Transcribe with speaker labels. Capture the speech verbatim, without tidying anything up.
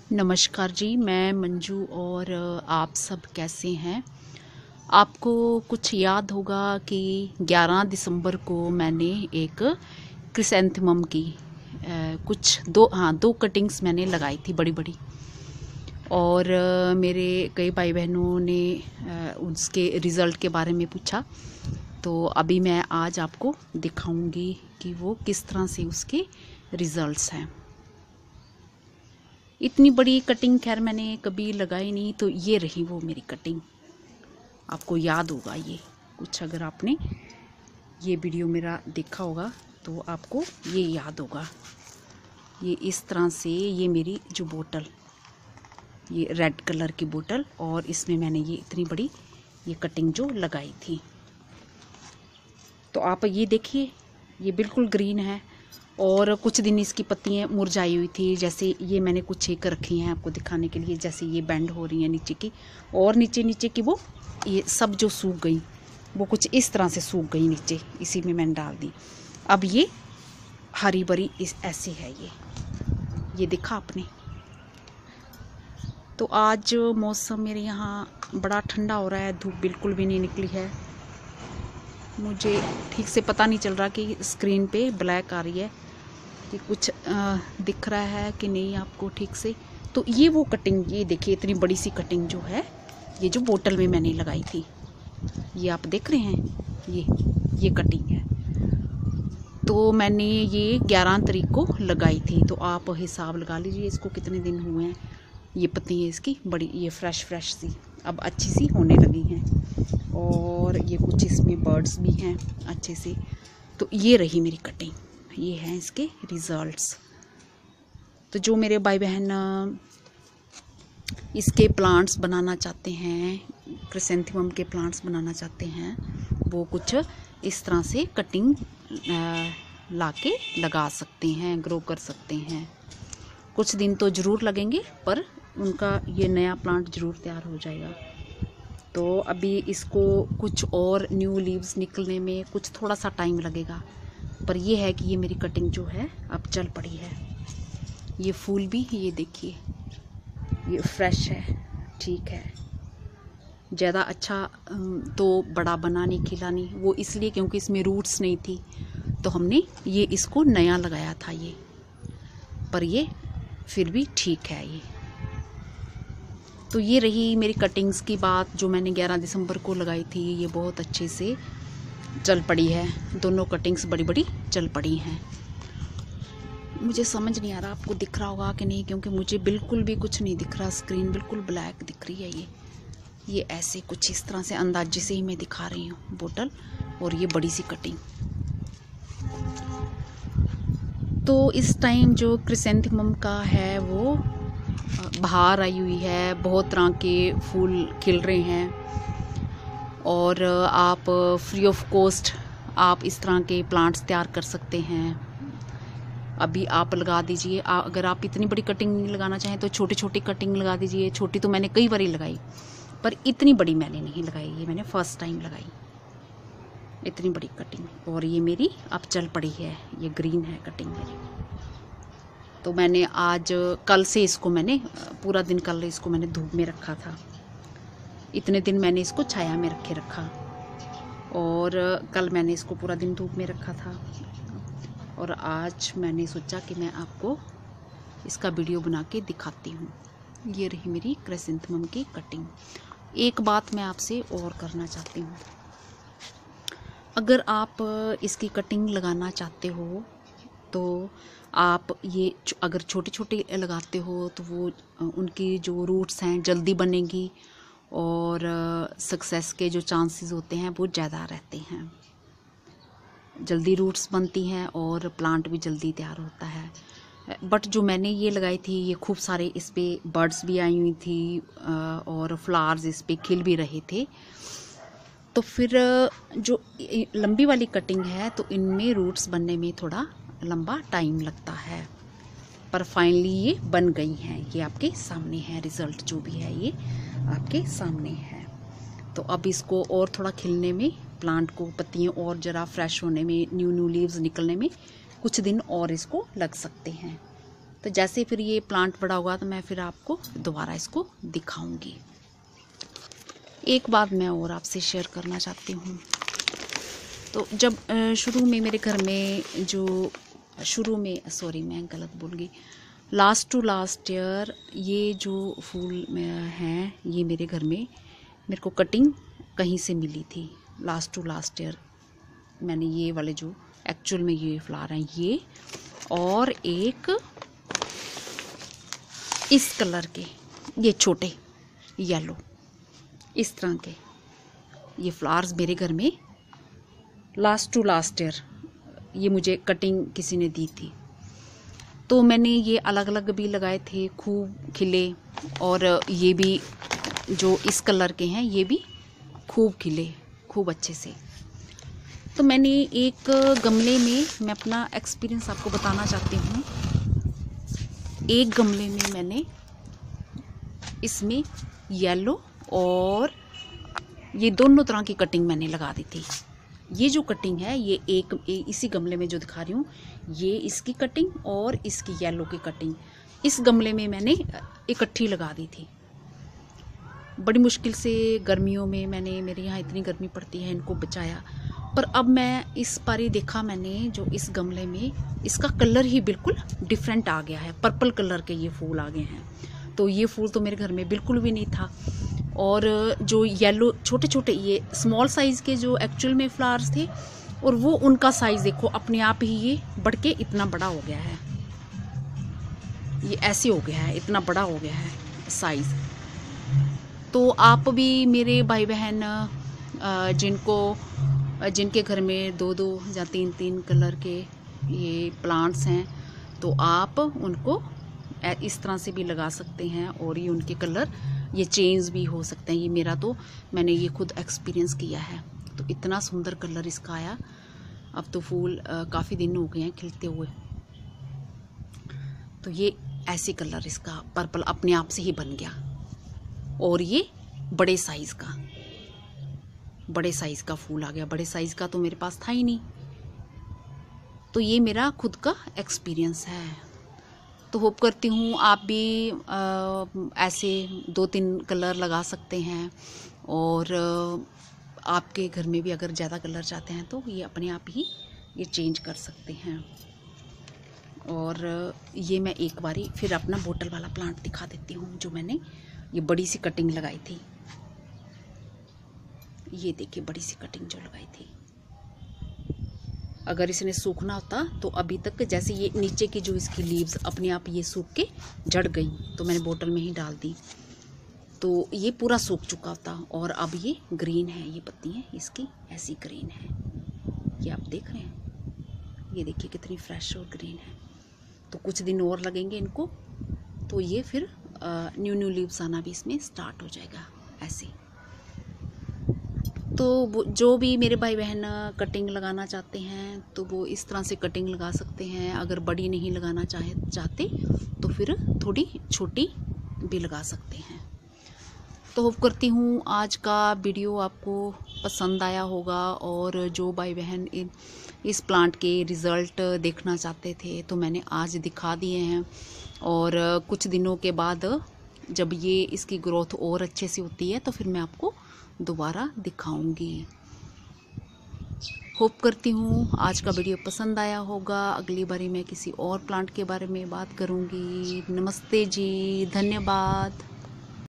Speaker 1: नमस्कार जी, मैं मंजू और आप सब कैसे हैं। आपको कुछ याद होगा कि ग्यारह दिसंबर को मैंने एक क्रिसैंथेमम की आ, कुछ दो हाँ दो कटिंग्स मैंने लगाई थी बड़ी बड़ी। और आ, मेरे कई भाई बहनों ने आ, उसके रिज़ल्ट के बारे में पूछा, तो अभी मैं आज आपको दिखाऊंगी कि वो किस तरह से उसके रिज़ल्ट्स हैं। इतनी बड़ी कटिंग खैर मैंने कभी लगाई नहीं, तो ये रही वो मेरी कटिंग। आपको याद होगा ये कुछ, अगर आपने ये वीडियो मेरा देखा होगा तो आपको ये याद होगा। ये इस तरह से ये मेरी जो बोतल, ये रेड कलर की बोतल, और इसमें मैंने ये इतनी बड़ी ये कटिंग जो लगाई थी। तो आप ये देखिए, ये बिल्कुल ग्रीन है और कुछ दिन इसकी पत्तियाँ मुरझाई हुई थी। जैसे ये मैंने कुछ एक रखी हैं आपको दिखाने के लिए, जैसे ये बेंड हो रही है नीचे की, और नीचे नीचे की वो ये सब जो सूख गई, वो कुछ इस तरह से सूख गई नीचे, इसी में मैंने डाल दी। अब ये हरी भरी इस ऐसे है, ये ये देखा आपने। तो आज मौसम मेरे यहाँ बड़ा ठंडा हो रहा है, धूप बिल्कुल भी नहीं निकली है। मुझे ठीक से पता नहीं चल रहा कि स्क्रीन पे ब्लैक आ रही है कि कुछ आ, दिख रहा है कि नहीं आपको ठीक से। तो ये वो कटिंग, ये देखिए इतनी बड़ी सी कटिंग जो है, ये जो बोतल में मैंने लगाई थी, ये आप देख रहे हैं, ये ये कटिंग है। तो मैंने ये ग्यारह तारीख को लगाई थी, तो आप हिसाब लगा लीजिए इसको कितने दिन हुए हैं। ये पत्तियाँ इसकी बड़ी, ये फ्रेश फ्रेश सी अब अच्छी सी होने लगी हैं, और ये कुछ इसमें बर्ड्स भी हैं अच्छे से। तो ये रही मेरी कटिंग, ये हैं इसके रिज़ल्ट्स। तो जो मेरे भाई बहन इसके प्लांट्स बनाना चाहते हैं, क्रिसैंथेमम के प्लांट्स बनाना चाहते हैं, वो कुछ इस तरह से कटिंग लाके लगा सकते हैं, ग्रो कर सकते हैं। कुछ दिन तो ज़रूर लगेंगे, पर उनका ये नया प्लांट ज़रूर तैयार हो जाएगा। तो अभी इसको कुछ और न्यू लीव्स निकलने में कुछ थोड़ा सा टाइम लगेगा, पर ये है कि ये मेरी कटिंग जो है अब चल पड़ी है। ये फूल भी ये देखिए, ये फ्रेश है, ठीक है। ज़्यादा अच्छा तो बड़ा बना नहीं, खिला नहीं, वो इसलिए क्योंकि इसमें रूट्स नहीं थी, तो हमने ये इसको नया लगाया था ये, पर ये फिर भी ठीक है ये। तो ये रही मेरी कटिंग्स की बात, जो मैंने ग्यारह दिसंबर को लगाई थी। ये बहुत अच्छे से चल पड़ी है, दोनों कटिंग्स बड़ी बड़ी चल पड़ी हैं। मुझे समझ नहीं आ रहा आपको दिख रहा होगा कि नहीं, क्योंकि मुझे बिल्कुल भी कुछ नहीं दिख रहा, स्क्रीन बिल्कुल ब्लैक दिख रही है। ये ये ऐसे कुछ इस तरह से अंदाजे से ही मैं दिखा रही हूँ बोतल, और ये बड़ी सी कटिंग। तो इस टाइम जो क्रिसैंथेमम का है वो बाहर आई हुई है, बहुत तरह के फूल खिल रहे हैं, और आप फ्री ऑफ कॉस्ट आप इस तरह के प्लांट्स तैयार कर सकते हैं। अभी आप लगा दीजिए, अगर आप इतनी बड़ी कटिंग लगाना चाहें तो छोटी छोटी कटिंग लगा दीजिए। छोटी तो मैंने कई बार लगाई, पर इतनी बड़ी मैंने नहीं लगाई, ये मैंने फर्स्ट टाइम लगाई इतनी बड़ी कटिंग। और ये मेरी अब चल पड़ी है, ये ग्रीन है कटिंग मेरी। तो मैंने आज कल से इसको मैंने पूरा दिन, कल इसको मैंने धूप में रखा था, इतने दिन मैंने इसको छाया में रखे रखा, और कल मैंने इसको पूरा दिन धूप में रखा था। और आज मैंने सोचा कि मैं आपको इसका वीडियो बना के दिखाती हूँ। ये रही मेरी क्रिसैंथेमम की कटिंग। एक बात मैं आपसे और करना चाहती हूँ, अगर आप इसकी कटिंग लगाना चाहते हो तो आप ये अगर छोटे छोटे लगाते हो तो वो उनकी जो रूट्स हैं जल्दी बनेंगी, और सक्सेस के जो चांसेस होते हैं वो ज़्यादा रहते हैं। जल्दी रूट्स बनती हैं और प्लांट भी जल्दी तैयार होता है। बट जो मैंने ये लगाई थी, ये खूब सारे इस पर बर्ड्स भी आई हुई थी, और फ्लावर्स इस पर खिल भी रहे थे। तो फिर जो लंबी वाली कटिंग है, तो इनमें रूट्स बनने में थोड़ा लंबा टाइम लगता है, पर फाइनली ये बन गई हैं। ये आपके सामने है, रिज़ल्ट जो भी है ये आपके सामने है। तो अब इसको और थोड़ा खिलने में, प्लांट को पत्तियाँ और ज़रा फ्रेश होने में, न्यू न्यू लीव्स निकलने में कुछ दिन और इसको लग सकते हैं। तो जैसे फिर ये प्लांट बड़ा होगा तो मैं फिर आपको दोबारा इसको दिखाऊंगी। एक बात मैं और आपसे शेयर करना चाहती हूँ। तो जब शुरू में मेरे घर में जो शुरू में सॉरी मैं गलत बोल गई, लास्ट टू लास्ट ईयर ये जो फूल हैं ये मेरे घर में मेरे को कटिंग कहीं से मिली थी। लास्ट टू लास्ट ईयर मैंने ये वाले जो एक्चुअल में ये फ्लावर हैं ये, और एक इस कलर के ये छोटे येलो इस तरह के ये फ्लावर्स मेरे घर में लास्ट टू लास्ट ईयर ये मुझे कटिंग किसी ने दी थी। तो मैंने ये अलग अलग भी लगाए थे, खूब खिले, और ये भी जो इस कलर के हैं ये भी खूब खिले खूब अच्छे से। तो मैंने एक गमले में मैं अपना एक्सपीरियंस आपको बताना चाहती हूँ। एक गमले में मैंने इसमें येलो और ये दोनों तरह की कटिंग मैंने लगा दी थी। ये जो कटिंग है ये एक इसी गमले में जो दिखा रही हूँ ये इसकी कटिंग और इसकी येलो की कटिंग इस गमले में मैंने इकट्ठी लगा दी थी। बड़ी मुश्किल से गर्मियों में मैंने, मेरे यहाँ इतनी गर्मी पड़ती है, इनको बचाया। पर अब मैं इस बारी देखा मैंने जो इस गमले में इसका कलर ही बिल्कुल डिफरेंट आ गया है, पर्पल कलर के ये फूल आ गए हैं। तो ये फूल तो मेरे घर में बिल्कुल भी नहीं था। और जो येलो छोटे छोटे ये स्मॉल साइज़ के जो एक्चुअल में फ्लावर्स थे, और वो उनका साइज़ देखो अपने आप ही ये बढ़ के इतना बड़ा हो गया है, ये ऐसे हो गया है, इतना बड़ा हो गया है साइज़। तो आप भी मेरे भाई बहन जिनको जिनके घर में दो दो या तीन तीन कलर के ये प्लांट्स हैं, तो आप उनको इस तरह से भी लगा सकते हैं और ये उनके कलर ये चेंज भी हो सकते हैं। ये मेरा तो मैंने ये खुद एक्सपीरियंस किया है। तो इतना सुंदर कलर इसका आया। अब तो फूल काफ़ी दिन हो गए हैं खिलते हुए। तो ये ऐसे कलर इसका पर्पल अपने आप से ही बन गया, और ये बड़े साइज़ का बड़े साइज़ का फूल आ गया। बड़े साइज़ का तो मेरे पास था ही नहीं। तो ये मेरा खुद का एक्सपीरियंस है। तो होप करती हूँ आप भी आ, ऐसे दो तीन कलर लगा सकते हैं, और आ, आपके घर में भी अगर ज़्यादा कलर चाहते हैं तो ये अपने आप ही ये चेंज कर सकते हैं। और ये मैं एक बारी फिर अपना बोतल वाला प्लांट दिखा देती हूँ जो मैंने ये बड़ी सी कटिंग लगाई थी। ये देखिए बड़ी सी कटिंग जो लगाई थी। अगर इसने सूखना होता तो अभी तक, जैसे ये नीचे की जो इसकी लीव्स अपने आप ये सूख के झड़ गई, तो मैंने बोतल में ही डाल दी, तो ये पूरा सूख चुका होता। और अब ये ग्रीन है, ये पत्तियाँ इसकी ऐसी ग्रीन है, ये आप देख रहे हैं, ये देखिए कितनी फ्रेश और ग्रीन है। तो कुछ दिन और लगेंगे इनको, तो ये फिर न्यू न्यू लीव्स आना भी इसमें स्टार्ट हो जाएगा ऐसे। तो जो भी मेरे भाई बहन कटिंग लगाना चाहते हैं तो वो इस तरह से कटिंग लगा सकते हैं। अगर बड़ी नहीं लगाना चाहे चाहते तो फिर थोड़ी छोटी भी लगा सकते हैं। तो होप करती हूँ आज का वीडियो आपको पसंद आया होगा, और जो भाई बहन इस प्लांट के रिज़ल्ट देखना चाहते थे तो मैंने आज दिखा दिए हैं। और कुछ दिनों के बाद जब ये इसकी ग्रोथ और अच्छे से होती है तो फिर मैं आपको दोबारा दिखाऊंगी। होप करती हूँ आज का वीडियो पसंद आया होगा। अगली बारी मैं किसी और प्लांट के बारे में बात करूँगी। नमस्ते जी, धन्यवाद।